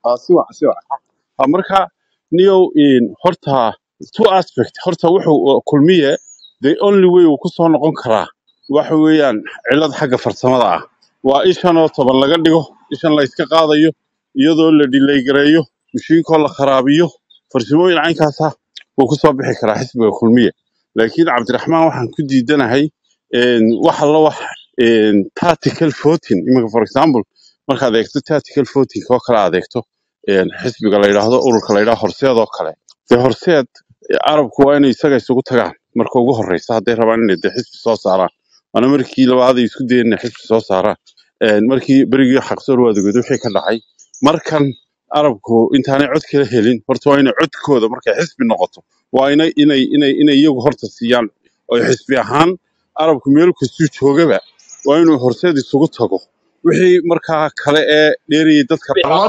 siwa marka niyow horta two aspect horta wuxuu kulmiye the only way uu ku soo noqon karaa waxa weeyaan cilad xagga farsamada ah waa ishan oo toban laga dhigo ishan la iska qaadayo iyadoo la delay gareeyo mishiinkoo la kharaabiyo farsamooyin caynkaas ah wuu ku soo bixi karaa xisbiga kulmiye laakiin cabdiraxmaan waxaan ku diidanahay waxa la wax tactical voting imika for example markaad eegto tactical voting oo kale aad eegto xisbiga la yidhaahdo ururka la yidhaahdo horseed oo kale dee horseed arabku waa inay isaga isugu tagaan marka ugu horreysa hadday rabaan inay dee xisbi soo saaraan waana markii labaad ay isku dayeen inay xisbi soo saaraan markii berigii xaqsoor waadagood wixii ka dhacay markan arabku intaanay cod kala helin horta waa inay codkooda markay xisbi noqoto waa inay iyagu horta siiyaan oo xisbi ahaan arabku meel kastuu joogaba waa inuu horseed isugu tago wixii markaa kale ee dheeriyay dadka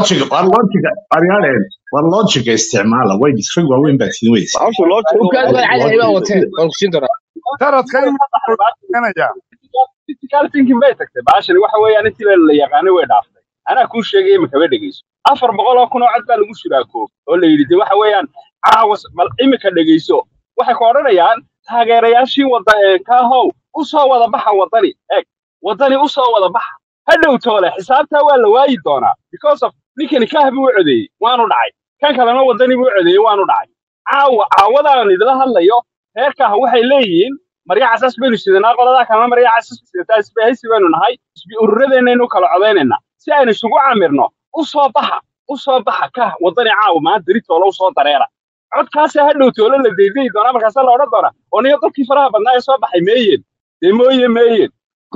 واللوجيك استعماله وايد يفرق وين بس ويس وكان على ايوه وتين والكسين ترى كلمه انا جا critical thinking bay tagtay baashani waxa weeyaan intii la yaqaanay way dhaaftay anaa ku sheegay ma kaba dhageyso 400 oo kun oo cad baa lagu shiraako oo la yiri waxa weeyaan caawas bal imika dhageyso waxay ku oranayaan taageerayaashii wada ka how u soo wada baxa wadani u soo wada baxa hadhow toole xisaabta waa la waayi doonaa because of ninkani ka habi u codeeyay waanu dhacay kan kalena wadani buu codeeyay waanu dhacay caawadaan idila hadlayo heerka waxay leeyihiin marya casas baynu sidana qolada kalena marya casas sidata isbahaysi baynu nahay isbi ururadeenaynu kala codeynayna si aynu isugu caamirno u soo baxa ka wadani caawa ma diritoolo u soo dareera codkaas hadhow toole la deeday doonaa markaas la oran doonaa oo niyo dadkii faraha badnaa ee soo baxay meeyeen meeyeen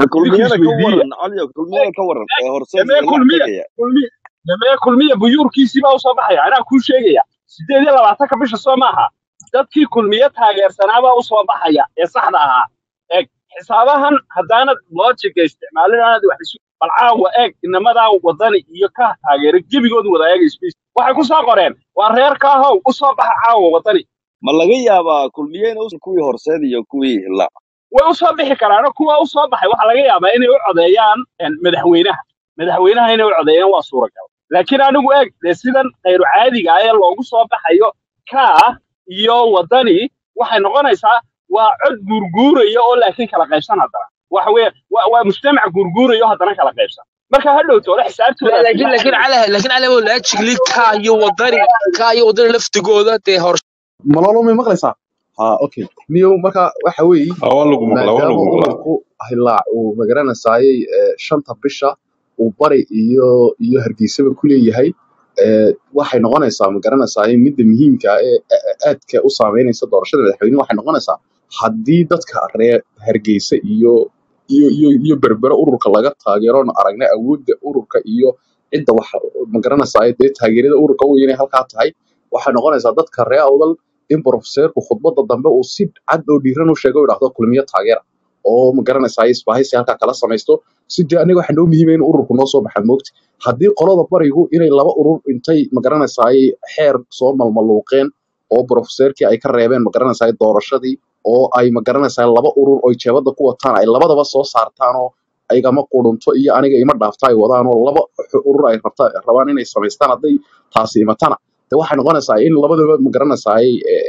kulmiye ka waran horseed kulmiye buyuurkiisii baa u soo baxaya anaa kuu sheegaya 8 bisha soo maaha dadkii kulmiye taageersanaabaa u soo baxaya ee saxda ahaa eeg xisaabahan haddaanad logiga isticmaalinaanad wax isu balcaawa eeg inamadaa wadani iyo ka taageera gebigoodu wada eega space waxay ku soo qoreen waa reer ka how u soo baxa caawa wadani ma laga yaabaa kulmiyeen oo kuwii horseed iyo kuwii hilla way u soo bixi karaan kuwa u soo baxay waxa laga yaabaa inay u codeeyaan madaxweynaha inay u codeeyaan waa suuragal laakiin anigu eeg sidan qayr caadiga ah ee loogu soo baxayo ka iyo wadani waxay noqonaysaa waa cod gurguurayo oo laakiin kala qaybsan hadana waxa weeye waa mujtamac gurguurayo hadana kala qaybsan marka hadhow toole xisaabtooda laakiin ala wala jigli ka iyo wadani laftigooda tee hor malolo ma maqlaysaa okay niyo marka waxa weey lagu maqlaa hilaa uu magaranayay shanta bisha uu bari iyo hargeysaba ku leeyahay waxay noqonaysaa magaranayay midda muhiimka ah ee aadka u saameynaysa doorashada madaxweynaha waxay noqonaysaa haddii dadka reer hargeysa iyo berbera ururka laga taageero aragna awoodda ururka iyo cidda wax magaranayay taageerada ururka uu inay halka tahay waxay noqonaysaa dadka reer awdal in professorku khudbada dambe uu si cad oo dhiiran u sheego yiraahdo kulmiye taageera oo magaranaysaa isbahaysi halka kala samaysto si aniga waxa noo muhiim in ururku noo soo baxay moogti haddii qolada barigu inay laba urur intay magaranaysaa xeer soo malmaluuqeen oo professorkii ay ka reebeen magaranaysaa doorashadii oo ay magaranaysaa laba urur oo jeebada ku wataan ay labadaba soo saartaan oo aygama qudunto iyo aniga ima dhaaftaay wadaan oo laba urur ay rabaan inay samaystaan haday taasi imatana waxay noqonaysaa in labadaba magaranaysaa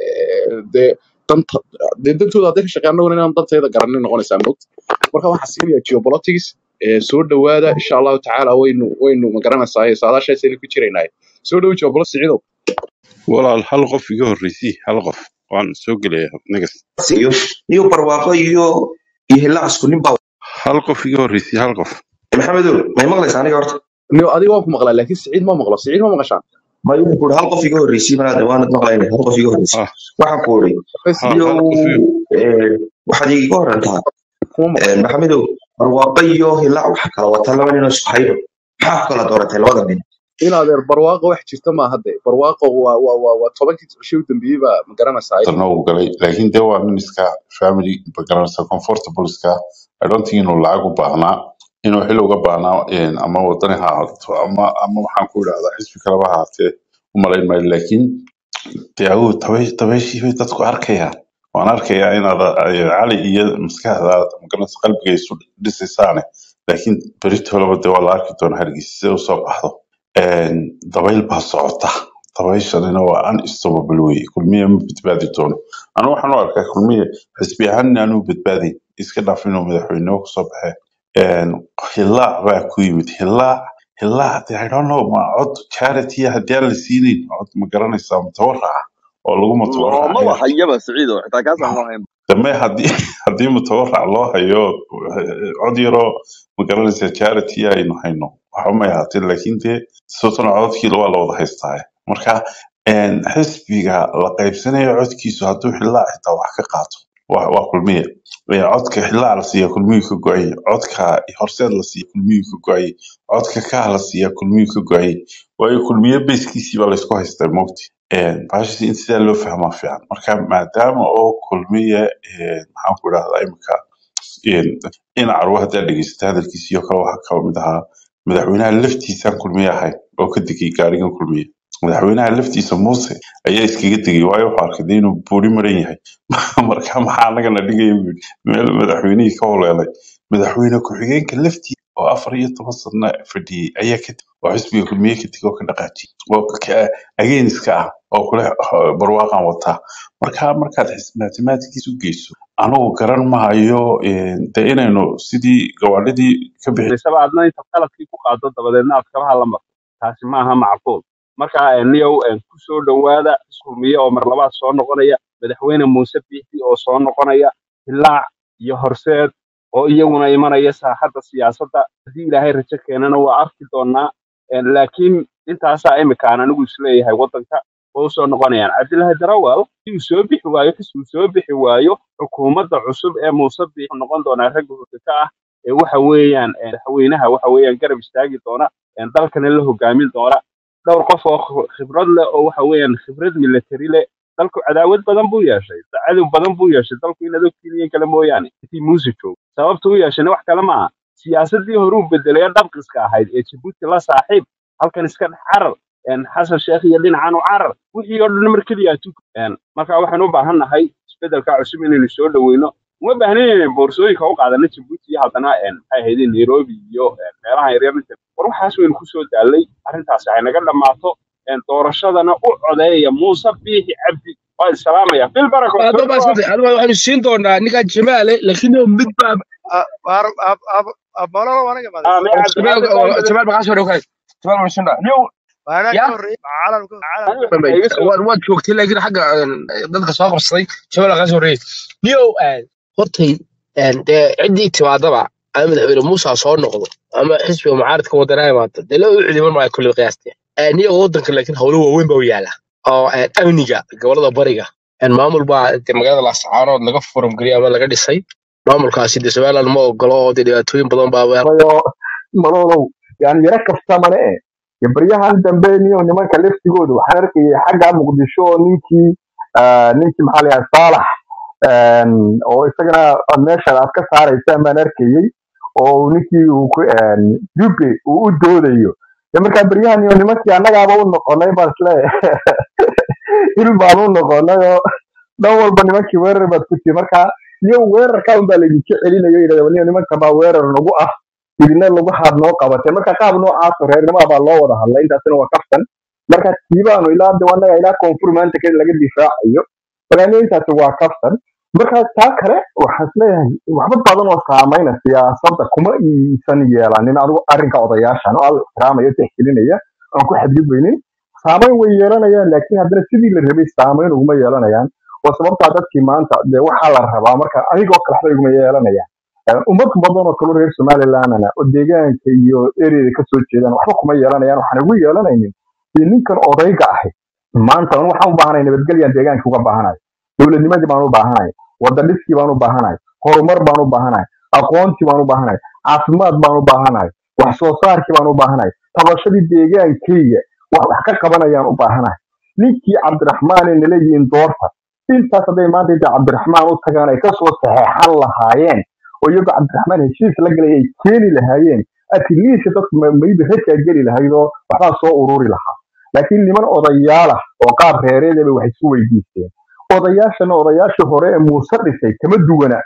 dantooda hadday ka shaqeeyaan inaan danteeda garanay noqonaysaa moogta marka waxaa siinaya geopolitics soo dhawaada insha allahu tacaala waynu magaranaysaa saadaashaasaynu ku jiraynaa soo dhawo geopolitics ciidow walaal hal qof iga horreysii hal qof waan soo gelaya nagas iyo barwaaqo iyo hilla isku nin baa hal qof iga horreysii hal qof maxamedow may maqlaysaa aniga horta niyo adiga waan ku maqlaa laakiin Saciid ma maqlo Saciid ma maqashaan ما يقول هل قف يقول ريسي ما وانا نقلين هل قف يقول ريسي واحد قولي واحد يقول انت محمدو barwaaqayo hilaa waxa kala wata laba nin oo isxayro waxa kala dooratay labada nin inaad barwaaqo wax jirta ma hadda barwaaqo waa 10 cisho dambiiba ma garanaysaa tarno uu galay laakiin de waa minister family garanaysa comfortable iska I don't think inuu lacag u baahnaa inuu xil uga baahnaa ama wadani ha ahaato ama waxaan ku idhaahdaa xisbi kalaba ahaatee u malayn maayo laakiin dee uu tabayshii bay dadku arkayaan waan arkayaa inaad cali iyo maskaxdaada magaranaysa qalbiga isu dhisaysaane laakiin berito laba dee waa la arki doona hargeysa sida usoo baxdo dabayl baa socota dabayshanina waa unstoppable wey kulmiye ma badbaadi doono anigu waxaan u arkaa kulmiye xisbi ahaanna aanu badbaadin iska dhaaf inuu madaxweynimo kusoo baxee hilaac baa ku yimid hilaac I don't know ma cod charity haddii aan la siinin cod ma garanaysaa mutawaraca oo lagu ما mutawaracaya وحيبه سعيد حتى كاس الله هم dame haddii mutawarac loo hayo cod yaroo ma garanaysaa charity aynu hayno waxa may ahaatee laakiin dee sootona codadkii waa la wada haystaa marka xisbiga la qaybsanayo codkiisu hadduu xillaac xitaa wax ka qaato waa kulmiye codka xillaac la siiya kulmiyuu ka go-ay codka horseed la siiya kulmiyuu ka go-ay codka kaah la siiya kulmiyuu ka go-ay waayo kulmiye bayskiisii baa laysku haystaa mogti baashisi in sidaa loo fahmaa fiican marka maadaama oo kulmiye maxaan ku idhahdaa imika in carwo haddaa dhegeysata hadalkiisiyo kale waxaa kaba mid ahaa madaxweynaha laftiisaan kulmiye ahayn oo ka degay gaarigan kulmiye madaxweynaha laftiisa muuse ayaa iskaga tegay waayo wuxuu arkay dee inuu buuri maran yahay marka maxaa anagana dhigaya buu yidhi meel madaxweynihii ka holeelay madaxweyne ku-xigeenka laftiisa oo 14 sano fadhiyey ayaa ka tegay oo xisbiga kulmiye ka tegay oo ka dhaqaajiyey oo ageniska ah oo kule barwaaqan wataa markaad mathematics u geyso anigu garan maayo dee inaynu sidii gawaadhidii ka bixi isaba adna inta qaladkii ku qaado dabadeedna aad kabaha la marto taasi maaha macquul marka niyow ku soo dhawaada iskulmiye oo mar labaad soo noqonaya madaxweyne muuse biixi oo soo noqonaya hilaac iyo horseed oo iyaguna imanaya saaxadda siyaasadda haddii ilaahay rajo keenana waa arki doonaa laakiin intaasaa imika aan anigu isleeyahay waddanka oo u soo noqonayaan cabdilaahi darawal si uu soo bixi waayo xisbi uu soo bixi waayo xukuumadda cusub ee muuse biixi noqon doonaa ragga hoggaanka ah ee waxa weeyaan madaxweynaha waxa weeyaan garab istaagi doona dalkana la hogaamin doona dhowr qof oo khibrad leh oo waxa weeyaan khibrad military leh dalku cadaawad badan buu yeeshay cadow badan buu yeeshay dalku in adag keliya kale mooyaane intii muuse joog sababtu u yeeshayna wax kale maaha siyaasadii hore u bedelay dhaqankiska ahayd ee Djibouti la saaxiib halkan iska dhex carar xasan sheekh iyo dhinacan u carar wixii oo dhan mar kaliya marka waxaan u baahanahay isbedelka cusub inaynu soo dhaweyno uma baahnayn boorsooyinka u qaadana Djibouti iyo haddana maxay ahayd Nairobi iyo meelaha yaryar war waxaas weyn ku soo daalay arrintaas ay naga dhamaato doorashadana u codeeya Muuse Biixi Cabdi waa salaamaya bil barako هذا ما صدق هذا ما واحد يسين دونا نيجا جمال لكنه مدبا مولانا وانا جمال جمال جمال بقاش ولا كاي جمال مش نيو وانا يا كوري معلن واد وقت لكن حق dadka soo qabsaday jabal qaas horeey niyo hortay cidi timaadaba ama madaxweyne Muuse soo noqdo ama xisbiga mucaaradka wadanaha maanta dee loo ciidan ma kulli qiyaastay niyo wadanka laakiin hawlo waaweyn baa u yaala oo amniga gobolada bariga maamul baa magaalada la sacaanood laga furum gariyo ama laga dhisay maamulkaasi de Soomaaliland ma ogolo oo dhibaatooyin badan baa malolow yani yara kaftamane baryahan dambe nimanka laftigoodu waxaan arkayay xagga muqdisho ninkii maxaa la yiraahdaa Saalax oo isagana meesha aad ka saaraysa baan arkayay oo ninkii Jubbe uu u doodayo marka baryahan nimankii annagaaba u noqonay basle ilbaan u noqonay oo dhan walba nimankii weerar baad ku tii marka weerarka un baa laydinka celinayo yidhahdaa nimanka baa weerar nagu ah idina lagu haad noo qabatay marka qaab noocaas reernimo baa loo wada hadlay intaasina waa kaftan marka tiibaanu ilaa anaga ilaa koonfur maanta ka laga difaacayo marka intaasi waa kaftan marka taa kale waxaan isleeyahay waxba badan oo saamayna siyaasadda kuma iisan yeelanin adigu arrinka odayaashan oo aad ixtiraamayo tixgelinaya aan ku xadgudbaynin saamayn way yeelanayaan laakiin haddana sidii la rabay saamayn uguma yeelanayaan oo sababtaa dadkii maanta dee waxaa la rabaa marka anigoo kale waxba iguma yeelanayaan ummad badan oo kale reer Somaliland oo deegaanka iyo area ka soo jeedaan waxba kuma yeelanayaan waxaan ugu yeelanaynin ninkan odayga ah maanta waxaan u baahanahay nabadgelyo deegaanka uga baahanahay dawladnimadii baan u baahanahay wadaniskii baan u baahanahay horumar baan u baahanahay aqoontii baan u baahanahay caafimaad baan u baahanahay wax soo saarkii baan u baahanahay tabashadii deegaankayga wax ka qabanayaan u baahanahay ninkii Cabdiraxmaan ee leeyihiin doorta intaas haday maanta inta Cabdiraxmaan u tagaan ay ka soo saxeexan lahaayeen oo iyagu Cabdiraxmaan heshiis la galay ay keeni lahaayeen atleast dadku maybe rajaa geli lahaydoo waxbaa soo ururi lahaa laakiin niman odayaal ah oo qaab reereedaba wax isku weydiisteen odayaashana odayaashii hore ee Muuse dhisay kama duwana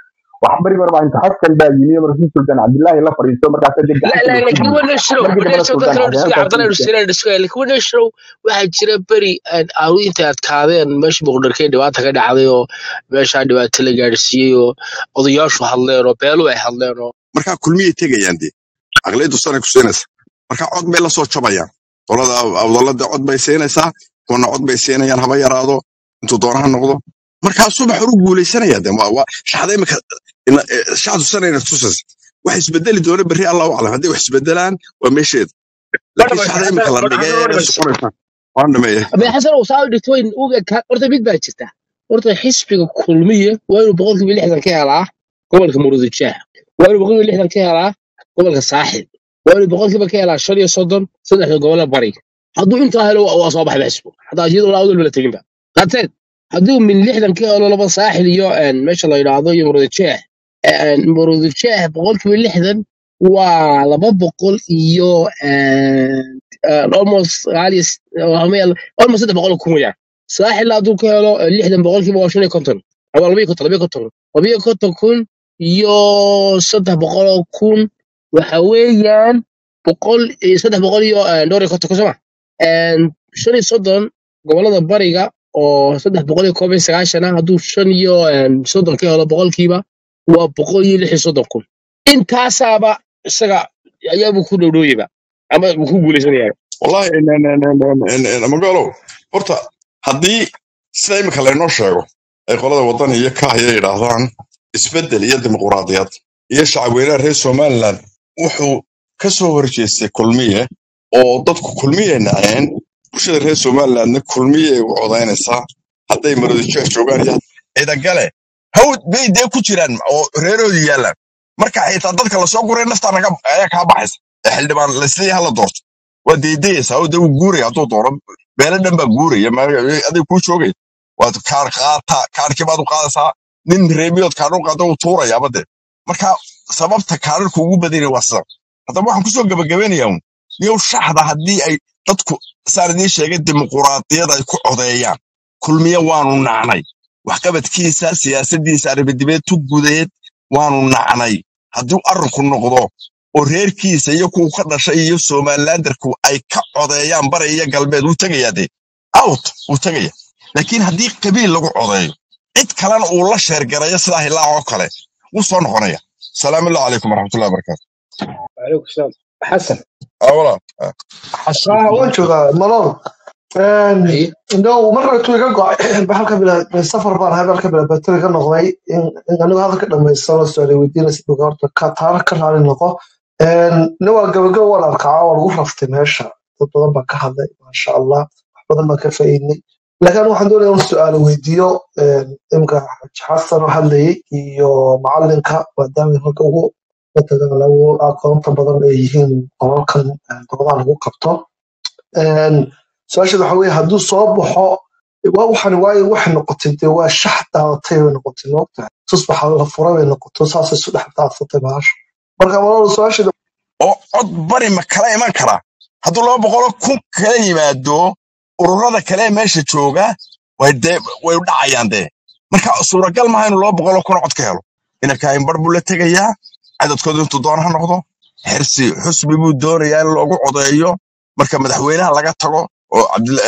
وحبري مرة أنت حسن باجي مرة سلطان عبد الله لا فريسو مرة كده لا قعدت لا له لكن كله هو نشرو مرة كده مرة نشرو سلطان dadka عبد الله la cabdana كده dhusina dhusay laakiin waa nashrow waxa jira bari aawinta aad kaadeen meesha boqorkay dhibaata ka dhacday oo meesha dhibaato la gaarsiiyay oo odayaashu hadleen oo beelu ay hadleen oo marka kulmiyay tegayaan dee aqliyadu sanay ku siinaysa marka cod bay la soo jabayaan qolada awdalada cod bay siinaysaa kuna cod bay siinayaan haba yaraado intuu doonaha noqdo marka subax uu guuleysanaya dee waa shaxday marka shacdu sanayna tusas wax isbedeli doona bari Allah u aclam hadii wax isbedelaan waa meesheed laakiin shaxday marka la dhigay soconaysa waan dhameeyay ama xasan oo saaw dhigtooyin uga ka horta mid baa jirta horta xisbiga kulmiye waa inuu boqolkiiba 60 ka helaa gobolka Murudijeex waa inuu boqolkiiba 60 ka helaa gobolka Saaxil waa inuu boqolkiiba ka helaa 35 saddexda gobol bari hadduu intaa helo waa soo baxay xisbu hadaa jidoo la awdal bala tagin ba qateen hadduu min 60 ka helo laba Saaxil iyo meesha la yiraahdo iyo Murudijeex boqolkiiba 60 waa 200 iyo almost almost 300 kun weeyaan saaxil hadduu ka helo 60 boqolkiiba waa 50 ama 250 kun iyo 300 kun waxa weeyaan 300 iyo dhowr iyo 50 kun sama 35 gobolada bariga oo 390 hadduu 5 iyo 30 ka helo boqolkiiba waa 160 kun intaasaaba isaga ayaaba ku dhowdhooyaba ama ku guuleysanaya wallahi in magalo horta hadii sida imika laynoo sheego ay qolada wadan iyo ka haya yiraahdaan isbedel iyo dimuqraadiyad iyo shacabweynaha reer Somaliland wuxuu ka soo horjeestay kulmiye oo dadku kulmiye naceen bulshada reer Somaliland kulmiye u codaynaysa haday Murudijeex joogaan iyo cida gale hawd bay de ku jiraan oo reeroodi yaalaan marka xitaa dadka la soo guray nafta naga ayaa ka baxaysa xildhibaan la isleeyahay la doorto waa deedaysa oo dad guuray haduu dooro beeladan ba guuray ma aday ku joogay waad kaar qaata kaarkii baad u qaadaysaa nin reebiyood kaar u qaado u tuuraya bade marka sababta kaarku ugu badinay waa sabab hadaba waxaan ku soo gabagabeynayaa iyo shaxda hadii ay dadku saarnii sheegay dimuqraadiyad ay ku codeeyaan kulmiye waanu nacnay wax qabadkiisa siyaasadiisa arbadibeed gudeed waanu nacnay haduu arinku noqdo oo reerkiisa iyo ku ka dhashay iyo Somalilanderku ay ka codeeyaan bari iyo galbeed u tagayade out u tagaya laakiin hadii qabiil lagu codeeyo cid kalena uu la sheer garayo sida ilaa oo kale u soo noqonaya salaamu alaykum warahmatullahi wabarakatuh عليكم السلام حسن awala حسنا وانشوغا ملون ايه انه مرة تويقا بحالك بلا سفر بان هذا بلا باتريقا نغضي انه هذا كده ما يستوى السؤالي ويدينا سيبقارتا كاتاركا على النقو نوى قبقا ولا القاعة والغفرة ماشا تطلبا كهذا ما شاء الله بدل ما كفايني لكن waxaan doonayaa in su'aal weydiiyo imka xasan waxa leeyay iyo macalinka maadaama halka ugu wadaga lagu aqoonta badan ay yihiin qolalkan doodaha lagu qabto su'aasha waxa weeye hadduu soo baxo waxaan wax noqotay waa shaxda tay noqotay noqota tusbaxa la furay way noqoto saas isu dhex taafatay baash marka walaal su'aasha oo cod bari ma kala iman kara haduu 200 kun kala yimaado ururada kale meesha jooga way u dhacayaan de marka suuragal ma hayno 200 kun cod ka helo ina ka in barbu la tagayaa cadadkoodu intuu doonaha noqdo xirsi xusbi buu doonayaa in loogu codeeyo marka madaxweynaha laga tago oo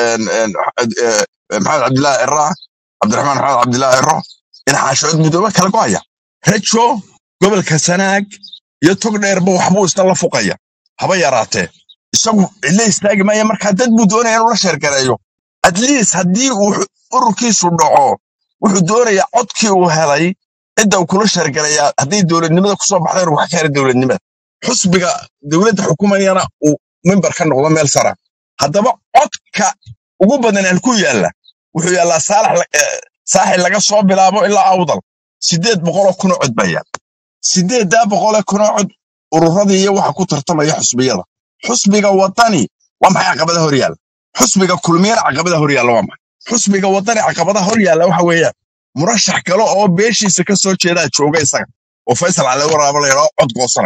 maxamed cabdilaahi irra cabdiraxmaan maxamed cabdilaahi irra in xaashood muddo kala go'aya rajo gobolka Sanaag iyo tog dheerba waxbuu isla la fuqaya haba yaraatee isagu ilaa istaagi ma marka dad buu doonaya inuu la sheer gareeyo at least hadii uu ururkiisu dhaco wuxuu doonayaa codkii uu helay cidda uu kula sheer gareeyaa hadii dawladnimada ku soo baxday wax ka heli dawladnimada xusbiga dawladda xukuumadana uu member ka noqdo meel sare hadaba codka ugu badan ee ku yaala wuxuu yaalaa saaxil laga soo bilaabo ilaa awdal 800 kun cod bayaan 800 kun cod ururadii iyo waxa ku tartamaya xusbiyada xusbiga wadani waa maxay caqabada hor yaal xusbiga kulmiye caqabada hor yaal waa maxay xusbiga wadani caqabada hor yaal waxa weeyaan murashax kale oo beeshiisa ka soo jeeda jooga isaga oo Faysal Cali Waraab la yiraahdo cod goosanay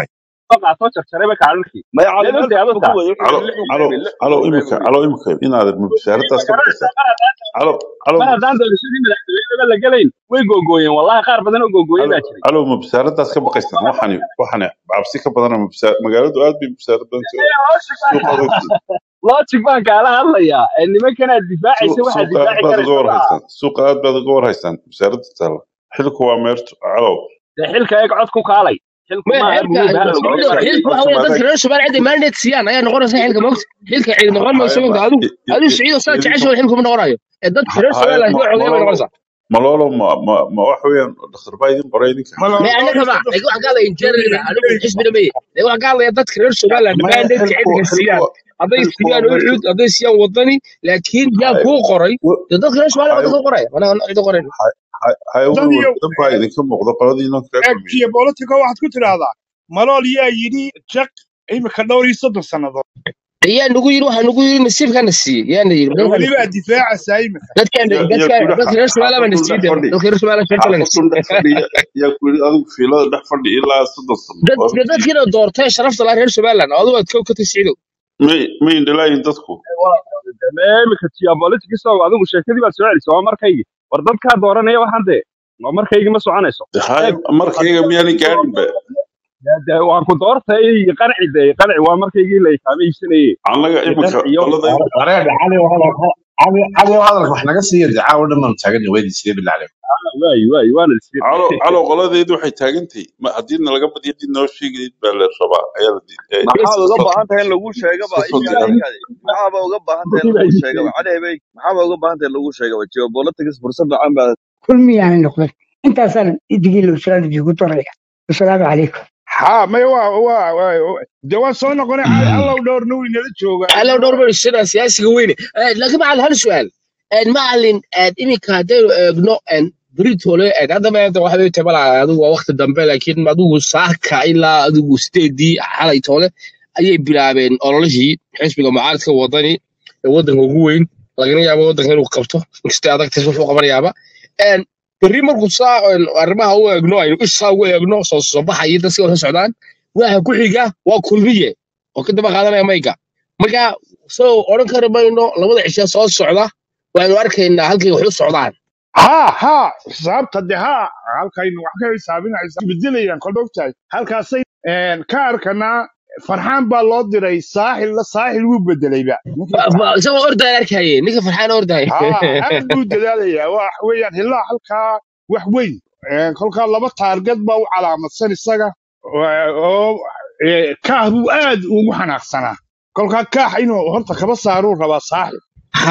qaato jarjaray kaalmkii ما يعلم leedo ألف deedo ta بكوة يوحي على اللحم على قيبي اللحم على قيبي إمك وي على إمك إن هذا مبشرة تاسكب كيسة على maradaan doorashadii madaxtooyada la galayn way googooyeen wallahi qaar badan oo googooyay baa jiray على مبشرة تاسكب كيسة وحنا عبسي كبدنا مبشرة مقالة دعاء بمبشرة بنت سوق هذا logic baan kaala hadlayaa nimankana difaacaysa waxa سوق difaaci بعد karaysa جور ma هيسان سوق بعد جور هيسان مبشرة تلا حلك هو ميرت على xilka eeg cod ku kaalay xilku ما ma aha حيلك buug baa lagu سعيد maray حيلك قلت هو ما يدك ذاك رئيس سؤال عندي مانديت سيان يا نقول حيلك موقت حيلك عيد نقول ما هاي يسوي ما هذا سعيد صار تعيش ولا حيلكم نقول رايه دك رئيس سؤال هاي لا يقول عقيم نقول صح ملولو ما وحويان دكتور بايدن قرايدين ما لو ما عندك دوري ما صدق يقول قال انجر انا حسب نبي يقول قال يا دك رئيس سؤال انا ما مانديت عيد سيان هذا سيان وعود هذا سيان وطني لكن يا هاي كو قري دك رئيس سؤال ما هاي دك قري انا عيد قري هاي دان ولول iyo بدن بايدن كم مقدار قرايدين كاكل مين eegtiyo politico waxaad ku tiraahdaa malool yaa yidhi jak imika dhowr iyo soddon sannadood يا نقول يروح نقول نسيب كان نسي يا نقول ما كان welibaa نسي difaacaysaa imika يا كل دك رئيس سؤال ما حافظون نسي ده ده فردي دك رئيس سؤال شرط لا نسي حافظون ده فردي يا كل هذا في لا ده فردي إلا صدق صدق dadkina doortay sharafta la reer Soomaaliland oo aad ka tisciido ما يندلا يندسكو imika geopolitics oo adigu sheekadii baa soo celisay waa markaygii war dadkaa dooranaya waxaan dee waa markaygii ma soconayso هاي eeg مركي مياني قاعد بقى waan ku doortay qanci waa markaygii la ikaamaysanayay أنا إمك qanciyo والله ده wareer cali oo hadalka wax naga siiya dee caawa dhan baan taagan weydiisay bilaa caleyk waay waana isfiir على قلا ده يدو حي تاجنتي ما هدينا لقى بدي يدي نوشي قريب بالربع عيال دي maxaad uga استفسر baahan tahay in lagu sheegaba استفسر imika دي imika maxaaba uga baahan tahay in lagu sheegaba cali maxaaba uga baahan tahay in lagu sheegaba geopolitics fursad fiican baa كل يعني نقول انت اصلا تجي له سؤال يجي طريقه السلام عليكم haa may dee waan soo noqonay cali allow dhowr nin inala jooga ala dhowr bar sida siyaasiga weyn laakiin macal hal su'aal macalin imika hadaynu eegno britole hadda ma waxa ay tabala adigu waa waqti dambe laakiin adigu saaka ilaa adigu steedii xalay tole ayay bilaabeen ololihii xisbiga mucaaradka wadani ee wadanka ugu weyn lagana yaabo wadanka inuu qabto inkastoo adagtiis wuxuu qabanayaaba berri markuu saa arrimaha u eegno aynu ishaa ugu eegno soo baxaya dadka oo socdaan waxa ku xiga waa kulmiye oo ka daba qaadanaya mayga marka soo oran kara mayno labada cisho soo socda waanu arkaynaa halkay wax u socdaan haa xisaabta dee haa halkaynu wax ka xisaabinaysa bedelayaan kolba ogtahay halkaasay ka arkanaa farxaan baa loo diray saaxil wuu bedelayba ninkii isagoo ordaya arkayay ninka farxaan ordaya aad buu dadaalayaa wax weeyaan ilaa halkaa wax weyn kolkaa laba taargad baa u calaamadsan isaga oo kaah buu aad ugu xanaaqsanaa kolkaa kaax inuu horta kaba saaruu rabaa saaxil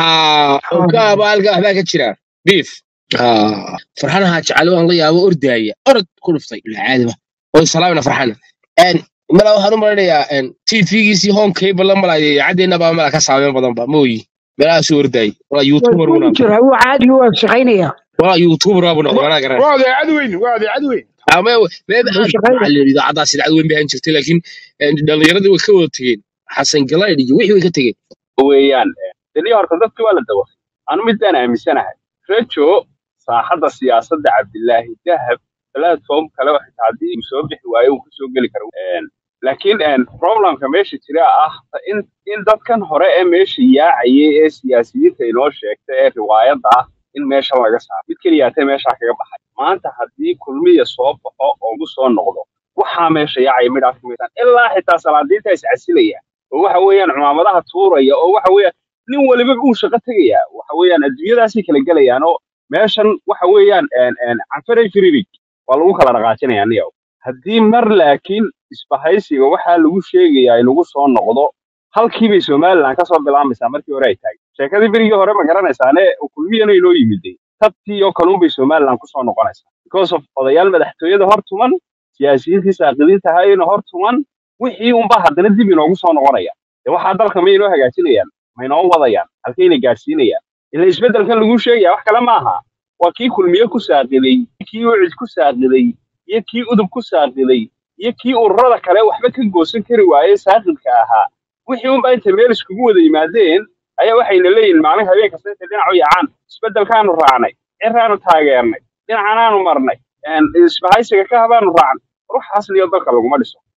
ogaaba halka waxbaa ka jira biif farxanaha jecel waan la yaabo ordaya orod ku dhuftay caadiba oo salaamina farxana mala waxaan u maleynayaa tvgiisii home cable la malayay caddeena baa mala ka saameyn badan ba mooyi meelahaas ordayay walaa youtuber كل جرى هو عادي هو شقينيا walaa youtuber baa noqday mana garan waa adeecad weyn ama meeba هو شقينيا macallin idaacadaas idaacad weyn bay jirtay laakiin dhalinyaradii way ka wada tageen xasan galayd iyo wixii way ka tageen weeyaan tani horta dadkii waa la dawaqay anu midaan aaminsanahay rejo saaxadda siyaasadda cabdilaahi dahab platform kale waxa haddii uu soo bixi waayo uu kusoo geli karo laakiin problemka meesha jira ah in dadkan hore ee meesha yaacayay ee siyaasiyiinta inoo sheegtay ee riwaayadda ah in meesha laga saaro mid keliyaatee meesha kaga baxay maanta haddii kulmiya soo baxo oo ugu soo noqdo waxaa meesha yaacaya midhaaf kumaysan ilaa xitaa salaadiinta is casilaya oo waxa weeyaan cumaamadaha tuuraya oo waxa weeyaan nin waliba uu shaqo tegaya waxa weeyaan adduunyadaasay kala gelayaan oo meeshan waxa weeyaan canfaray firirig waa lagu kala dhaqaajinaya niyow haddii mar laakiin isbahaysiga waxaa lagu sheegayaa inagu soo noqdo halkiibay somaliland ka soo bilaamaysaa markii hore ay tahay sheekadii berigii hore ma garanaysaane kulmiyana inoo yimiday tabtii oo kaluunbay somaliland kusoo noqonaysaa because of odayaal madaxtooyada hor tuman siyaasiyiintii saaqidiinta ahaayena hor tuman wixii unbaa haddana dib inoogu soo noqonaya dee waxaa dalka ma inoo hagaajinayaan ma inoo wadayaan halkayna gaadhsiinayaan ila isbeddelkan lagu sheegaya wax kale maaha waa kii kulmiye ku saaqiday kii ucid ku saaqiday iyo kii udub ku saaqiday iyo kii ururada kale waxba ka goosan kari waayey saaqidka ahaa wixii unbaa inta meel iskugu wada yimaadeen ayaa waxayna leeyihin maalin habeen kasta intay dhinac u yaacaan isbeddelkaanu raacnay ciraanu taageernay dhinacanaanu marnay isbahaysiga ka habaanu raacnay ruuxaas liyo dalka laguma dhiso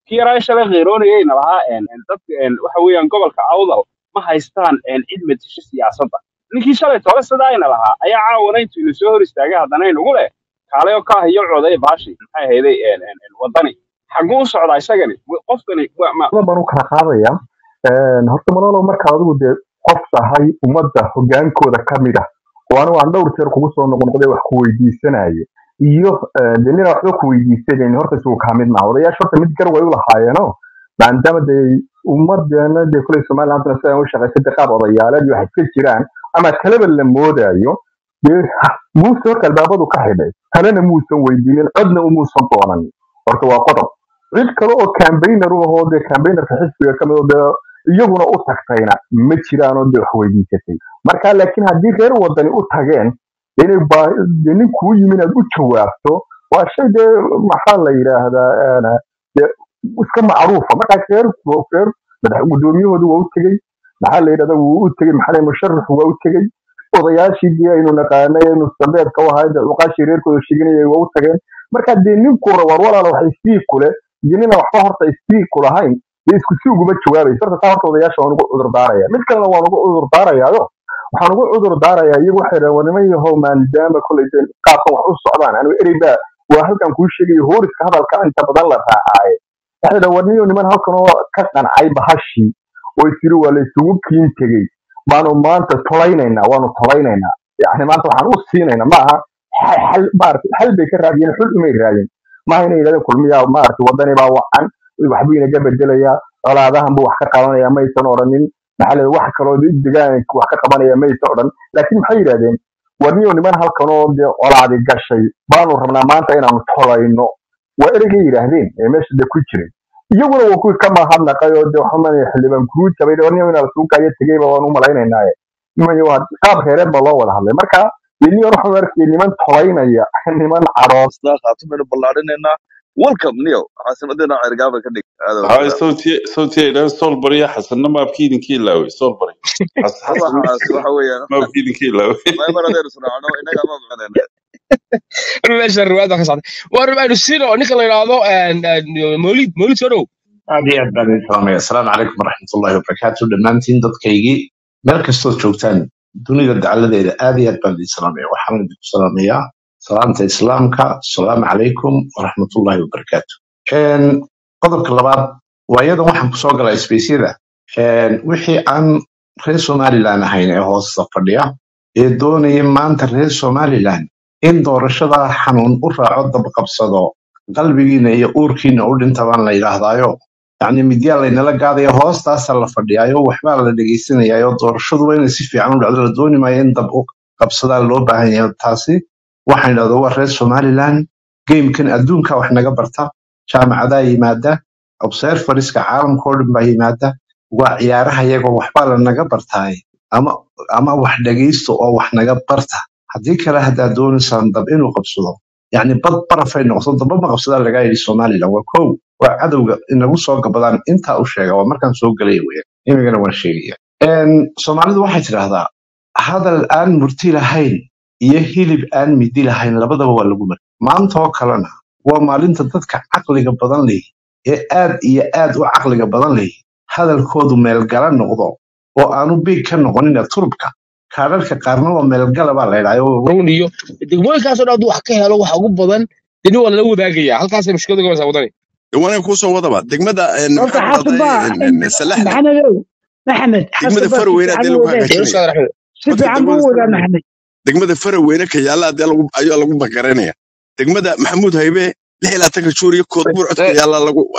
kii yaraa shalay kheyroonayayna lahaa dadka waxa weeyaan gobolka awdal ma haystaan cid matasho siyaasadda ninkii shalay tole sidaayna lahaa ayaa caawana intuu ina soo hor istaagay haddana inagu leh kaalay oo kaa hiyo coday baashi maxay hayday waddani xaguu u socdaa isagani qofkani baan u kala qaadaya horta malolo marka adigu dee qof tahay ummadda hogaankooda ka mid ah oo anigu aan dhowr jeer kugu soo noqnoqday wax ku weydiisanayo iyo dee nina waxba ku weydiisanayni horta isugu kaa mid maaha odayaasha horta mid gar way u lahaayeeno maadaama dee ummadeena dee kuley somalilandna sidan u shaqaysa dee qaab odayaaleed iyo waxay ka jiraan ama talaba la moodaayo dee muuse horta albaabadu ka xidhay talena muusan weydiinin codna umuusan doonan horta waa qodob cid kale oo campaigner u ahoo dee campaignerka xisbiga ka mid oo dee iyaguna u tagtayna ma jiraanoo dee wax weydiisatay marka laakiin haddii reer wadani u tageen dee nin kuu yimi inaad u jawaabto waa shay dee maxaa la yidhaahdaa dee iska macruufa markaas reer gudoomiyahooda waa u tegey maxaa la yidhahda wuu u tegey maxaa musharaxu waa u tegey odayaashii dee aynu naqaanay aynu standeedka u ahay cuqaashii reerkooda sheeganayay waa u tageen marka dee ninkuna war walaala waxay isbiig kule iyo nina waxba horta isbiig ku lahayn dee isku si uguma jawaabayso horta taa horta odayaasha waan ugu cudur daaraya mid kalena waan ugu cudur daarayaayo waxaan ugu cudur daarayaa iyagu waxay dhahan war niman yahow maadaama kolay dee qaabkan wax u socdaan anigu ereyba waa halkan kuu sheegayo hooriska hadalka inta badan la raacaaye waxay dhahan war niman halkan oo ka qancay bahashii oo isiri waa la isugu kiin tegey baanu maanta waanu tolaynaynaa yani maanta waxaan u siinaynaa maaha xal bay ka raadiyeen xul umay raadin maaha inay yidhahdeen kulmiyaa maaragtay waddani baa wacan waxbuu inaga bedelayaa colaadahan buu wax ka qabanaya maysan odhanin maxaa la wax kaloo deegaanka wax ka qabanaya maysan odhan laakiin maxay yidhahdeen warniyo niman halkan oo dee colaadi gashay baanu rabnaa maanta inaanu tolayno waa ereygay yidhaahdeen ee meesha dee ku jiray iyaguna waa kuwii ka mahadnaqay oo dee waxumanaya xildhibaan guruuja bay warniyo inaa suuqayo tegeyba waan u malaynaynaaye qaab reereed baa loo wada hadlay marka niman waxaan arkay niman tolaynaya niman caroos khaatumaynu ballaadhinaynaa welcome niyo caasimaddeena cergaaba ka dhig هاي صوتي إلى صول بريا حسن ما بكيدن كيلاوي صول بري حسن waxaas waxa weeyaan ما بكيدن كيلاوي ma baradeer suraacno inaga ma maqanayna meesha riwaayada ka socda war aynu sino ninka la yiraahdo mawlid soo dhow aad iyo aad baan idin salaamaya asalaamu calaykum waraxmatullaahi wabarakaatu dhammaantiin dadkaygii meel kastood joogtaan dunida dacaladeeda aad iyo aad baan idin salaamaya waxaan idinku salaamayaa salaamta islaamka asalaamu calaykum waraxmatullaahi wabarakaatu qodobka labaad waa iyadan waxaan kusoo galay spaceyada wixii aan reer somaliland ahayn ee hoosta fadhiya ee doonaya maanta reer somaliland in doorashada xanuun u raaco dabqabsado qalbigiina iyo uurkiina u dhinta baan la yidhaahdaayo yacni midyaa laynala gaadaya hoostaasa la fadhiyaayo waxbaa la dhegaysanayaayo doorashadu waa inay si fiican u dhacdo la dooni maayo in dab u qabsadaa loo baahan yahay taasi waxaan idhahdo waa reer somaliland gamekan adduunka wax naga barta jaamacadaa yimaada observeriska caalamka oo dhan baa yimaada waa ciyaaraha iyagoo waxbaa lanaga bartaay ama wax dhegaysto oo wax naga barta haddii kale haddaad doonaysaan dab inuu qabsado yacni bad barafay noqoto daba ma qabsadaa lagaa yidhi somaliland waa kow waa cadowga inagu soo gabadaan intaa u sheega waa markaan soo galaya weya imigana waan sheegaya soomaalidu waxay tidhaahdaa hadal aan murti lahayn iyo hilib aan midi lahayn labadaba waa lagu mari maantaoo kalena waa maalinta dadka caqliga badan leh ee aad iyo aad u caqliga badan leh hadalkoodu meelgala noqdo oo aanu biig ka noqonina turubka kaadharka qaarna waa meelgala baa laydhahay iyo degmooyinkaasoo dhan wax ka helo waxa ugu badan deni waa lala wadaagaya halkaasay mushkiladu gabaysaa wadani وانا كوسو وضبا دقمدا horta xasan baa سلاحنا maxamedow maxamed xasan دقمدا baa si فروينا fiican دي u لو wadaa هاجينيا si dadka fiican buu degmada u wadaa فروينا maxamed degmada فروينا كيالا دي لو ايو لو بقرانيا دقمدا محمود هيبه لحيلا تكشوري كود برعد كيالا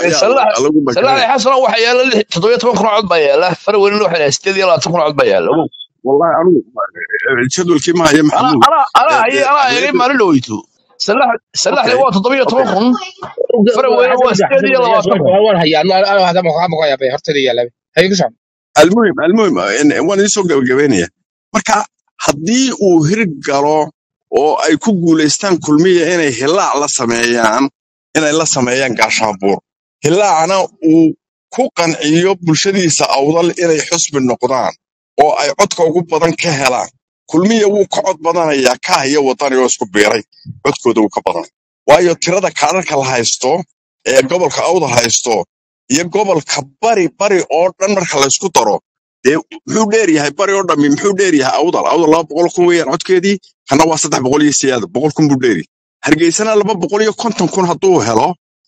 لو salax بقرانيا xasan waxa yaala 17 kun cod baa yaala farweyn waxa yaala 18 kun cod baa yaala والله انا جدول كيما هي محمود ana ayay maalin dhaweyto salax اوكي waa 17 اوكي kun farweyn waa 18 war hayaan ana hada ma qabo yaabay hortada yaala hay ku socon المهم وانا سو gabagabeynaya marka haddii uu hirig galo oo ay ku guuleystaan kulmiya inay la sameeyaan gaashaanbuur hilaacana uu ku qanciyo bulshadiisa awdal inay xusbi noqdaan oo ay codka ugu badan ka helaan kulmiya wuu ka cod badanayaa ka haya wadani oo isku biiray codkooda wuu ka badan waayo tirada kaadharka la haysto ee gobolka awda haysto iyo gobolka bari oo dhan marka la isku daro dee muxuu dheer yahay bari oo dhammi muxuu dheer yahay awdal 200,000 weeyaan codkeedii kana waa 300 iyo siyaado 100,000 buu dheeri hargeysana 250,000 hadduu helo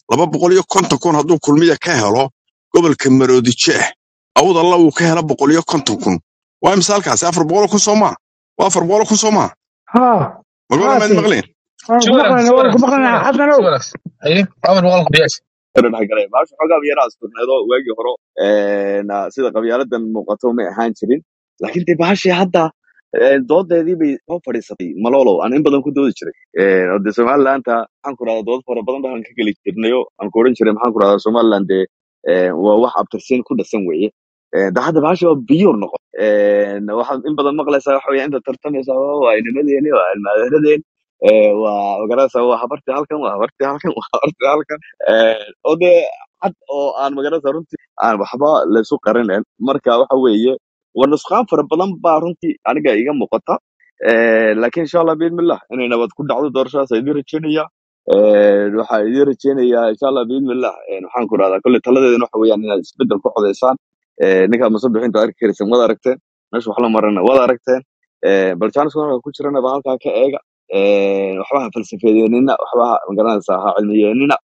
250,000 hadduu kulmiya ka helo gobolka maroodi jeex awdalla uu ka helo 150,000 waa misaalkaasi 400,000 Soomaa waa 400,000 Soomaa ها magaalada هاتي maqleen وأنا مقنع حسنو ايه عمر والله بياس dhagaray baasha xogaa yara asturneedo waagii hore sida qabyaladan muuqato ma ahaan jirin laakiin de baasha hadda doodeedii bay soo fadhiisatay malolow aan in badan ku doodi jiray oo de Somaliland-ta waxaan ku radaa dood fara badan baan ka geli jirnayo aan ku oran jiray maxaan ku radaa Somaliland waa wax abtirsin ku dhasan weeye da hadda baasha waa biyoor noqon waxaan in badan maqlaysaa waxa weeye inta tartamaysa waa inimadeeni waa ilmaadeen waa magarasa waa habartii halkan waa habartii halkan waa habartii halkan oo de cad oo aan magarasa runtii aan waxba la isu qarinayn marka waxa weeye waa nusqaan fara badan baa runtii aniga iga muuqata laakiin insha Allah biidmillah inay nabad ku dhacdo doorashadaas ay idin rajeynaya waxaa idin rajeynaya insha Allah biidmillah waxaan ku rahdaa kulli taladeedana waxa weeyaan inaad isbedel ku codeysaan ninka masabixinta arki karaysan wada aragteen meesha wax la marana wada aragteen bal jaanis ku jirana baa halkaa ka eega waxbaha falsafeedeenina waxbaha magaranaysaa ha cilmiyeenina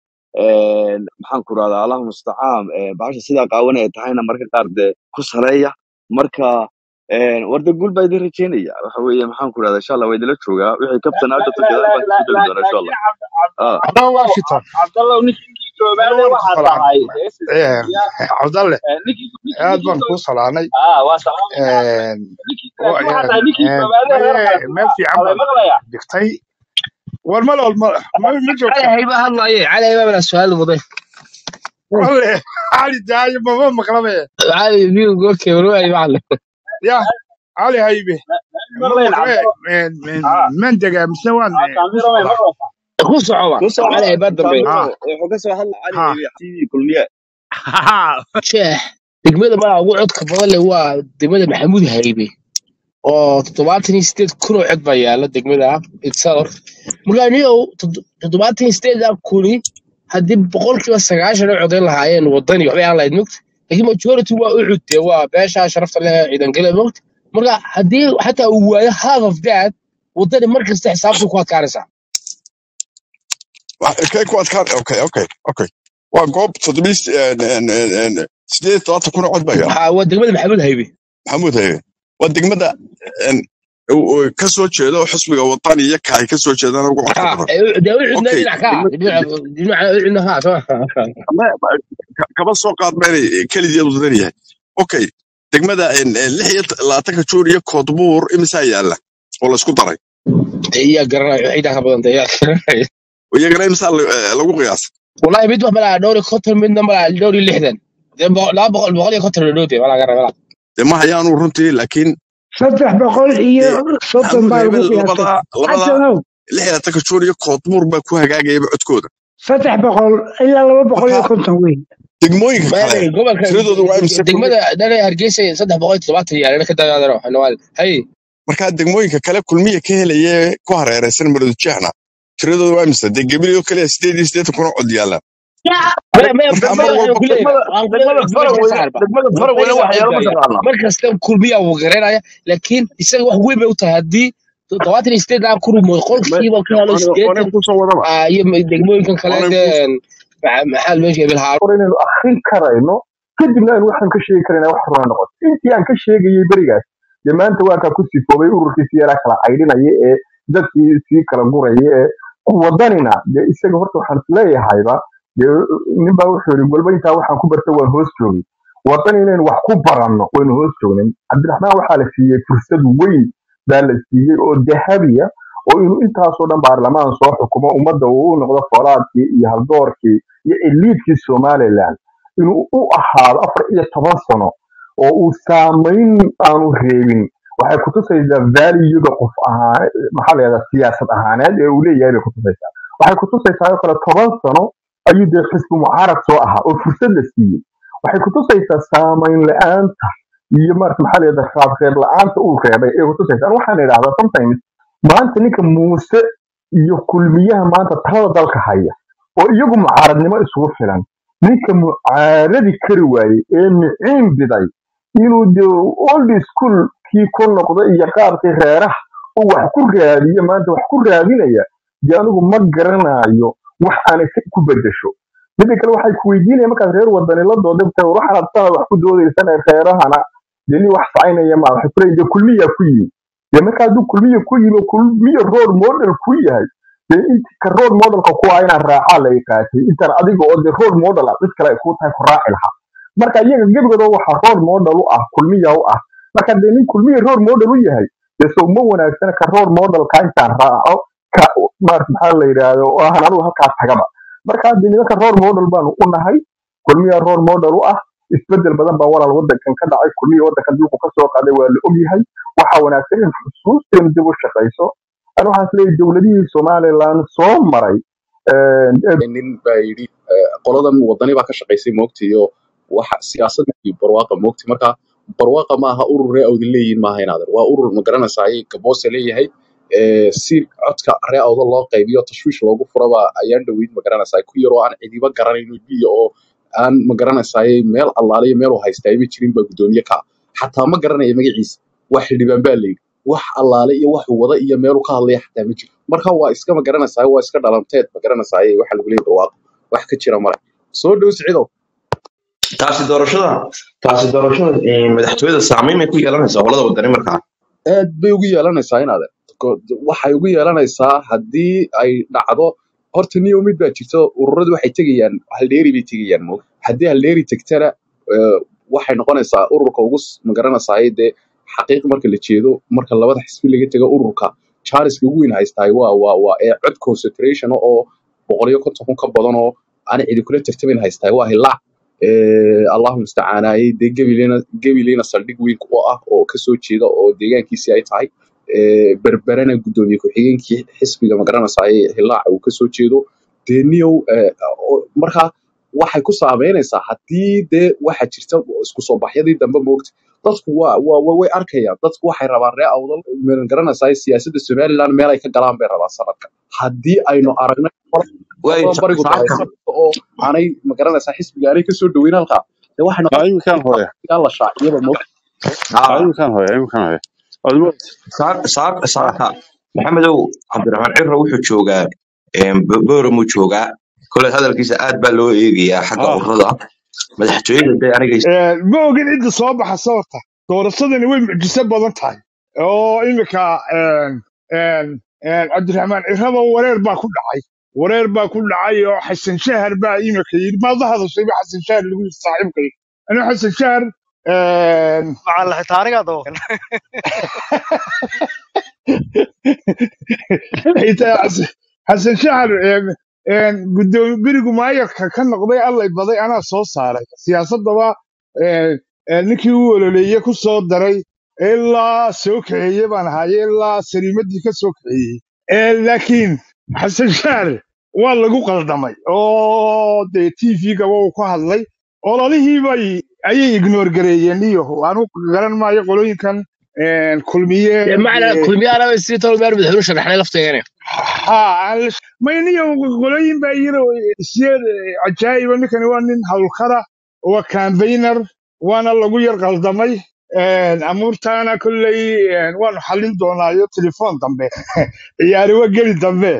maxaan ku rahdaa allahu mustacaan baasha sidaa qaawan ay tahayna marka qaar dee ku saleeya marka warda guul baa idin rajeynaya waxa weeye maxaan ku rahdaa insha Allah waa idinla joogaa wixii kabtan aad dadka gadaal baan ku dali doonaa insha Allah هذا واشنطن cabdallow ninkii joogaale وين waxaa كسلان tahay عبد الله ninkii aad baan kuu salaanay waa salaamaya waxaa tahay ninkii joogaale reer kale meel fiican alay baad maqlaya dhigtay war malol ma علي joogtaa هيبه هلا ايه علي هيبه من السؤال المضيف walle cali daayo mama maqlabe علي بيو اوكي والله معلم ya cali haybe ma maqlayn maqle cabdallow man degaa mise waan ku kaamiro may socdaa maqlaysaa اخو صعوبه kusoo علي هيبه دمبي kaamiro ha wuxuu ka soo hadla cali ha haybe kulmiye ha شيخ degmada baa ugu codka badan leh waa degmada maxamuud haybe oo 78 kun oo cod baa yaala degmada itself markaaniyo 78 kuni haddii boqolkiiba 90 oo codayn lahaayeen wadani waxbay aan lahayd mugta laakiin majority waa u cudtee waa beesha sharafta leh ciidan gale mugta marka haddii xataa uu waayo half of that wadani markasta xisaabtu ku adkaanaysaa kay ku adkaan okay waa goob 7 kun cod baa yaala waxaa waa degmada maxamuud haybe maxamuud haye waa degmada ka soo jeedo xisbiga wadani iyo ka ay ka soo jeedaan ugu codka ها badan ده وعدنا okay دينا كا دينا وعدنا ها صح kaba soo qaad meelay keligeed u dadan yahay okay degmada 26 juur iyo koodbuur imisa yaala oo la isku daray هي قرنا عيدها كبدن هي iyagana imisa lagu qiyaasay والله بيد بلا دوري خطر من بلا دوري لحدن لا بقول خطر دودي ولا قرا ولا de ma hayaanu runtii laakiin صدح بقول de إيه صوت maxamuud haybe بالغو قياسي حسنو 26 juur iyo koodbuur baa ku hagaagayaba codkooda صدح بقول إلا لو بقول marka يكون تنوين degmooyinka ما kale يعني قبل tiradoodu waa imisa دقمدا ده هرجيسه صدح بقول 7 يعني انا كده انا نوال هي marka degmooyinka kale kulmiye ka helaya ku hareeraysan maroodi jeexna tiradoodu waa imisa de gabriyo kale 8 kun cod yaala ما marka mar walba degmada faraweyne waxyaalo ma taqaanaa markasta kulmiya uu garanaya laakiin isaga wax weyn bay u tahay haddii 78 aan ku rumo qolkiiba ka helo waana 8 ku soo wadaba iyo degmooyinkan kale waana ku maxal meesha bilhaa hore inaynu akrin karayno kadibna aynu waxaan ka sheegi karayna wax runa noqoto intii aan ka sheegayay berigaas dee maanta waa kaa ku sifoobay ururkiisi yaraa kala caydhinaya ee dadkii sii kala guraya ee wadanina dee isaga horta waxaan isleeyahayba dee ninbaa wuxuu yidhi walba intaa waxaan ku barta waan hoos joogay wadan inaynu wax ku baranno waynu hoos joognin cabdiraxmaan waxaa la siiyey fursad weyn baa la siiyey oo dahabiya oo inuu intaasoo dhan baarlamaan soo xukumo ummadda uu u noqdo folaadkii iyo haldoorkii iyo eliidkii somaliland inuu u ahaado 14 sano oo uu saamayn aanu reebin waxay kutusaysaa valuega qof ahaan maxaa la yidhahdaa siyaasad ahaaneed ee uu leeyahay bay kutusaysaa waxay kutusaysaa oo kale 10 sano ayuu dee xisbi mucaarad soo ahaa oo fursad la siiyey waxay kutusaysaa saamayn la-aanta iyo maarata maxaa la yidhahdaa raadreeb la-aanta uu reebay ee kutusaysaa waxaan idhahdaa sometimes maanta ninka muuse iyo kulmiyaha maanta talada dalka haya oo iyagu mucaaradnimo isugu filan ninka mucaaradi kari waayey ee miciin biday inuu de old schoolkii ku noqdo iyo qaabkii reeraha uu wax ku raadiyo maanta wax ku raadinaya dee anigu ma garanayo wax aanay ku bedesho midda kale waxay ku weydiinaya markaad reer wadani la doodabta waxaad sanad wax ku doodaysan ee reerahana dee nin wax sacaynaya ma waxay ku leeyihin kulmiya ku yimi dee marka hadduu kulmiya ku yimi kulmiya role model ku yahay dee inta role modelka kuwa inaan raacaa la qaatay intaan adiga oo dee role model ah cid kale ay ku tahay ku raaci lahaa marka iyaga gebgooda waxaa role model u ah kulmiya u ah marka dee nin kulmiya role model u yahay dee soo ma wanaagsana ka role modelka intaan raaco ka maxaa la yidhaahdo oo ahan anigu halkaas tagaba marka dee nimanka role model baanu u nahay kulmiya role model u ah isbedel badan baa walaal wadankan ka dhacay kulmiya wadankan dhulku ka soo qaaday waa la ogyahay waxaa wanaagsan in xusuusteenu dib u shaqayso ana waxaan isleeyahay dowladihii somaliland soo maray nin baa yidhi qoladan wadani baa ka shaqaysay moogtiyo waxa siyaasadda iyo barwaaqa moogti marka barwaaqa maaha urur ree awda leeyihin maaha inaadan waa urur ma garanaysaay gaboose leeyahay si codka ree awda loo qaybiyo tashwiish loogu furaba ayaan dhaweyd ma garanaysaay ku yaroo aan cidiba garanayno biyo oo aan ma garanaysaay meel allaaliyo meel uu haystayba jirin baa guddoomiye ka xataa ma garanaya magaciisa wax xildhibaan baa layidhi wax allaale iyo wax wada iyo meel ka hadlaya xataa ma jiro marka waa iska ma garanaysaay waa iska dhalanteed ma garanaysaay waxa lagu leeyahay barwaaqa wax ka jira male soo dhow siciidow taasi doorashada madaxtooyada saameyn bay ku yeelanaysaa qolada wadani markaa aad bay ugu yeelanaysaa inaadan waxay ugu yeelanaysaa haddii ay dhacdo horta niyo mid baa jirta ururadu waxay tegayaan haldheeri bay tegayaan moog haddii haldheeri tegtana waxay noqonaysaa ururka ugu ma garanaysaay dee xaqiiq marka la jeedo marka labada xisbi laga tego ururka charleska ugu weyn haystaay waa ee cod concentration oo 150 ka badan oo aan cidi kula tartamin haystaay waa hilaac Allahu musta'aanay de gabilena saldhig weyn oo ah oo ka soo jeeda oo deegaankiisa ay tahay berberana gudoomiye ku xigeenkii xisbiga ma garanaysaay hilaac uu ka soo jeedo deeniyow marka waxay ku saameynaysaa haddii de waxa jirta isku soo baxyadii dambe moogta dadku way arkayaan dadku waxay rabaan ree awdal ma garanaysaay siyaasadda Somaliland meel ay ka galaan bay rabaan sanadka haddii aynu aragnay barigu oo aanay ma garanaysaa xisbiga aanay ka soo dhaweyn halka de waxay imkaan hooya la shaaciyada moogta imkaan hooya saaka maxamedow cabdiraxmaan cirro wuxuu joogaa booramo joogaa kole hadalkiisa aad baa loo eegayaa xagga ururada madaxtooyada de aniga ma ogin cidda soo baxasa horta doorashadani way mucjiso badan tahay oo imika cabdiraxmaan cirraba wareer baa ku dhacay oo xasan shahar baa imika yidhi maad la hadashayba xasan shahar lagu yidhi saaxiibkay anuu xasan shahar xasan shahar berigu maayarka ka noqday allay baday anaa soo saaray siyaasadaba ninkii u ololeeye ku soo daray ilaa soo kaxeeye baan ahaye ilaa sariimadii ka soo kaxeeyey laakiin xasan shahar waa lagu qaldamay oo dee tv-gaba uu ku hadlay ololihiibay ayay ignore gareeyeen iyo aanu garan maayo qolooyinkan kulmiye kulmiye anaba si tolo meer madaxweyne sharaxnay lafteena mayniyo qolooyin baa yiri siyeed cajaa'ib ninkani waa nin hawlkara waa campaigner waana lagu yar qaldamay amuurtaana kolley waanu xallin doonaayo telefoon dambe ciyaari waa geli dambe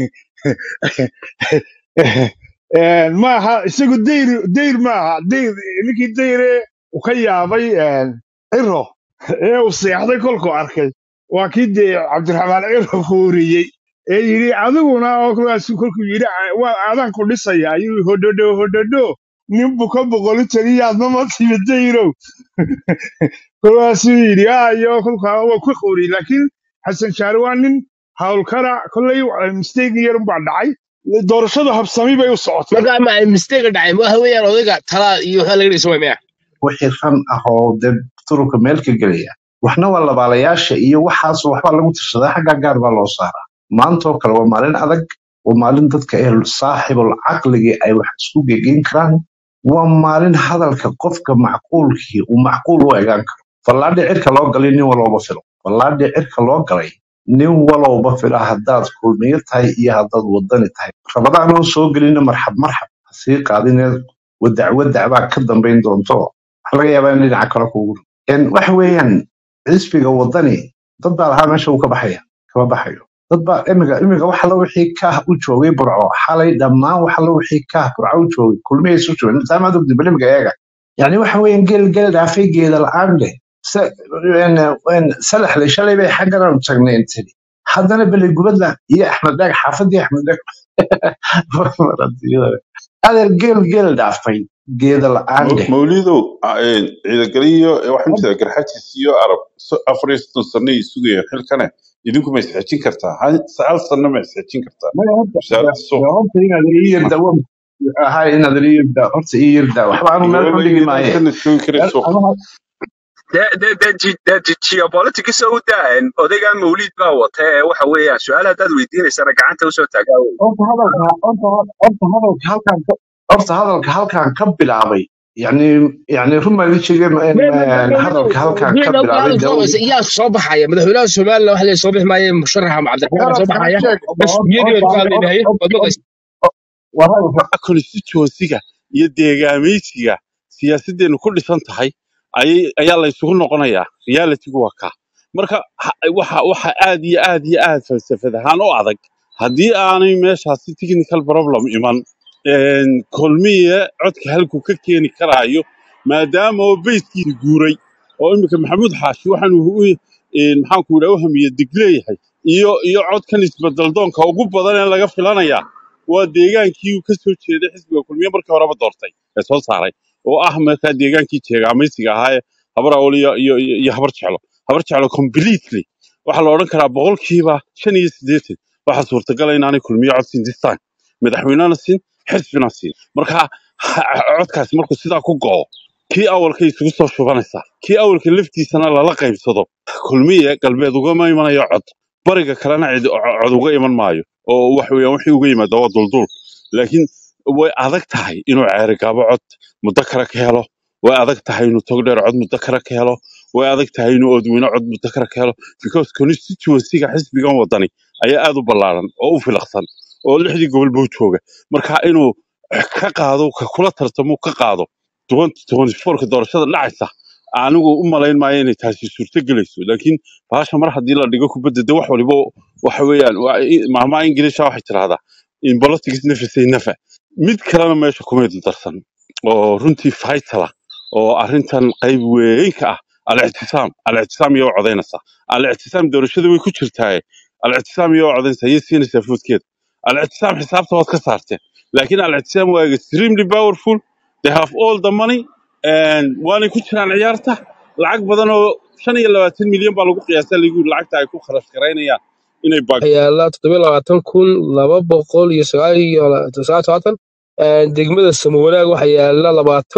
maaha isagu dayr maaha ninkii dayre u ka yaabay cirro ee uu seexday kolkuu arkay waa kii dee cabdiraxmaan cirro fuuriyey ee yidhi adiguna oo kolkuu yidhi waa aadaan ku dhisaya ayuu hodhodho nin buka boqoli taliyaadna ma timid dayrow kolkaasuu yidhi ayo kolkaa waa ku qooriyey laakiin xasan shaari waa nin hawlkara kolley mistake yar baa dhacay doorashadu habsami bay u socotay marka ma mistake dhacay ma hawayaan odayga tala iyo waxa laga dhisay ma wixii ran ah oo dee turubka meel ka gelaya waxna waa labaalayaasha iyo waxaas waxbaa lagu tirsadaa xagga gaar baa loo saaraa maantoo kale waa maalin adag waa maalin dadka saaxibul caqligii ay wax isku gegeyn karaan waa maalin hadalka qofka macquulkii uu macquul u egaan karo fallaadhi cirka loo galay nin walba filo fallaadhi cirka loo galay nin walowba fila haddaad kulmiyo tahay iyo haddaad wadani tahay rabadaan oo soo gelina marxab marxab ha sii qaadineed wadac baa ka dambayn doonto waxa laga yaabaa in dhinaca kale kugu waxa weeyaan xisbiga wadani dad baa lahaa meesha uu ka baxaya kama baxayo dad baa imiga waxa la wixii kaah u joogay burco xalay dhammaan waxa la wixii kaah burco u joogay kulmiyay isu joogay saamaad ogdi balimiga eega yani waxa weeyaan gel dhaafay geeda la-aan leh salaxley shalay bay xaggan tagneen tiri haddana bele gubadla iyo axmed dhaag xaafadii axmed dhaag adeer gel dhaafay geeda la-aan leh mawlidow ciidagaliyo waxaan jeedaa garxajis iyo arab 4 sano ay sugayaan xilkane idinku ma isxejin kartaa hal sano ma isxejin kartaa wasaaradda suuq horta inaad ii yarda inaad ii yarda horta ii yarda waxba aanu meel xun dhigi maaye sanad joogi karay suuq geopolitics u daan odayga mawlid baa wata waxa weeyaan su'aal hadaad weydiinaysana gacanta u soo taagaa horta hadalka halkan ka bilaabay yani run baan idin sheegay hadalka halkan ka bilaabay yaa soo baxaya madaxweynaha Soomaaliya waxa la soo bixi maayay musharaxa Cabdiraxmaan soo baxaya bas biyadii ka hadlaynahay constituency-ga iyo deegaameysiga siyaasadeenu ku dhisan tahay ayaa la isugu noqonayaa reality-gu waa kaa marka waxa aad iyo aad falsafad ahaan u adag haddii aanay meeshaasi technical problem iman kulmiye codka halku ka keeni karaayo maadaama oo bayskiisa guuray oo imika maxamuud xaashi waxaan maxaanku idhaa u hamiye digleeyahay iyo codkan isbedel doonka ugu badan ee laga filanayaa waa deegaankii uu ka soo jeeday xisbiga kulmiye markii horeba doortay ee soo saaray oo ah markaa deegaankii jeegaamaysiga ahaa ee habar awol iyo habar jeclo completely waxaa la odhan karaa boqolkiiba 85 waxaa suurtagala inaanay kulmiye cod siin this time madaxweynena siin xisbina siin marka codkaasi markuu sidaa ku go'o kii awalka isugu soo shubanaysaa kii awalka laftiisana lala qaybsado kulmiye galbeed ugama imanayo cod bariga kalena cod uga iman maayo oo wax weeyaan wixii uga yimaada waa duldul laakiin way adag tahay inuu ceerigaabo cod muddo kale ka helo way adag tahay inuu togdheer cod muddo kale ka helo way adag tahay inuu odweyne cod muddo kale ka helo because constituency-ga xisbigan wadani ayaa aad u ballaaran oo u filaqsan oo 6 gobol buu jooga marka inuu ka qaado kula tartamo ka qaado 2024 doorashada dhacaysa anigu u malayn maayo inay taasi suurto gelayso laakiin baasha mar haddii la dhigo kubadda wax waliba waxa weeyaan maama ingiriisha waxay tiraahdaa in politics nafisay nafa mid kalena meesha kuma darsan oo runtii faytala oo arrintan qayb weyn ka ah al-ictisaam iyo codeynaysa al-ictisaam doorashada way ku jirtaa al-ictisaam iyo codeynaysa iyo siinaysa foodkeeda al-ictisaam xisaabta waad ka saarteen laakiin al-ictisaam waa extremely powerful they have all the money and waanay ku jiraan ciyaarta lacag badan oo 25 milyan baa lagu qiyaasaa lagu lacagta ay ku kharash gareynayaan inay yaala 27,299 degmada Samawanaag waxa yaala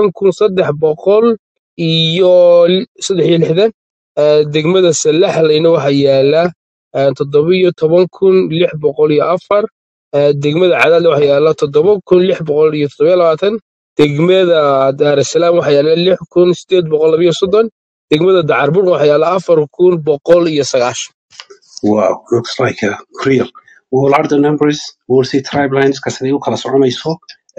20,363 degmada Salaxleyna waxa yaala 17,604 degmada Cadaadle waxa yaala 7,627 degmada Dar es Salaam waxa yaala 6,830 degmada Dacarbur waxa yaala 4,190 Wow, looks like real. We'll add the numbers, we'll see tribe lines كسنة وكلا سعونيسو.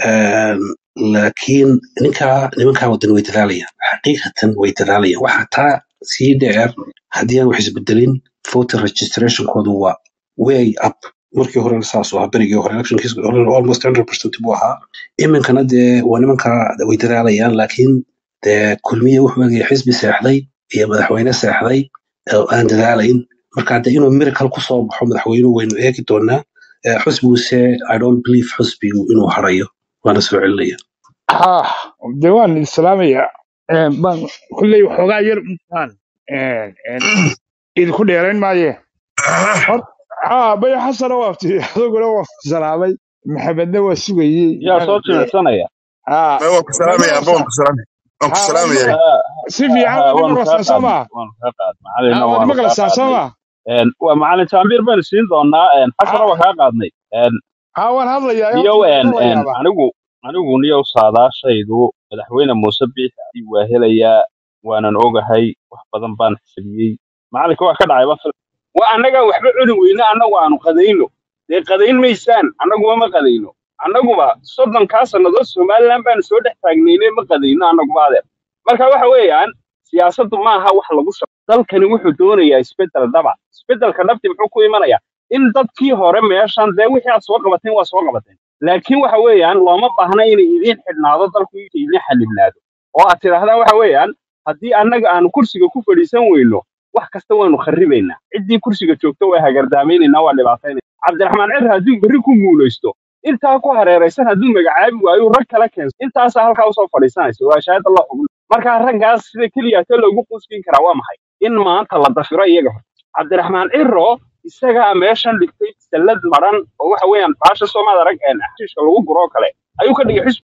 لكن نمكا ودن ويتذالية حقيقة ويتذالية وحتى سيدير هديان وحزب الدلين voter registration code هو way up. مركي هورا الأساس وهبريجي هورا election case almost 100% تبوها. إمن كان ده ونمكا ويتذالية لكن ده كل مية وحوالي حزب ساحلي هي مدحوينة ساحلي aan dadaalayn marka hadda inuu miracle ku soo baxo madaxweynuhu waynu eegi doonaa xusbigiise I don't believe xusbigu inuu harayo waana soo celinaya dewan islaamiya ban kulley waxoogaa yar intaan idinku dheerayn maaye bay xasan waafti aduguna waa salaamay maxamedna waa sugayey yaa soo jeedsanaya waan ku salaamaya waan ku salaamaya si fiican waan maqlaysama waan maqlaysama waa macallin Jaambir baan siin doonaa xasan waa ka qaadnay waan hadlayaa iyo anigu niyo saadaashaydu madaxweyne Muuse Biixi waa helayaa waanan ogahay wax badan baan xisbiyay macallinka wax ka dhacay waa annagaa waxba cuni weyne annagu aanu qadayno dee qadayn maysaan annaguba ma qadayno annaguba 30 sannadood somaliland baanu soo dhex taagnayne ma qadayno annaguba adeer marka waxa weeyaan siyaasaddu maaha wax lagu shaqo dalkani wuxuu doonayaa isbeddel dhaba isbeddelka dhabti muxuu ku imanayaa in dadkii hore meeshan dee wixii aad soo qabateen waa soo qabateen laakiin waxa weeyaan looma baahna inay idiin xidhnaado dalku idiin xallibnaado oo aad tidhaahdaan waxa weeyaan haddii annaga aanu kursiga ku fadhiisan weyno wax kasta waanu kharibaynaa ciddii kursiga joogta waa hagardaamaynayna waa dhibaataynayna cabdiraxmaan cir hadduu berri ku guulaysto intaa ku hareeraysan hadduu magacaabi waayo rag kala keenso intaasaa halkaa usoo fadhiisanaysa waa shahaada loo xubin markaa raggaas sida keliya ta loogu quusin karaa waa maxay in maanta la dafiro iyaga hor cabdiraxmaan ciro isagaa meeshan dhigtay sallad maran oo waxa weeyaan baasha Soomaaliya rag xishiishka lagu guro kale ayuu ka dhigay